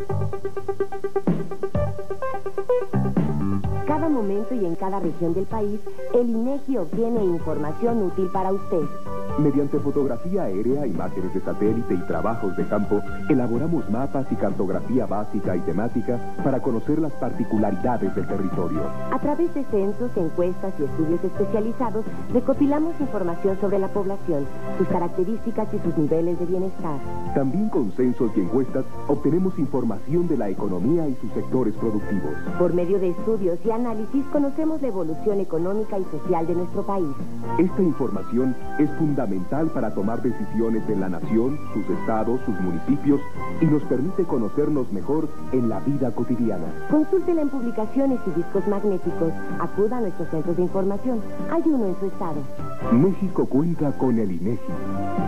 Cada momento y en cada región del país, el INEGI obtiene información útil para usted. Mediante fotografía aérea, imágenes de satélite y trabajos de campo, elaboramos mapas y cartografía básica y temática para conocer las particularidades del territorio. A través de censos, encuestas y estudios especializados, recopilamos información sobre la población, sus características y sus niveles de bienestar. También con censos y encuestas, obtenemos información de la economía y sus sectores productivos. Por medio de estudios y análisis, conocemos la evolución económica y social de nuestro país. Esta información es fundamental para tomar decisiones en la nación, sus estados, sus municipios y nos permite conocernos mejor en la vida cotidiana. Consúltela en publicaciones y discos magnéticos. Acuda a nuestros centros de información. Hay uno en su estado. México cuenta con el INEGI.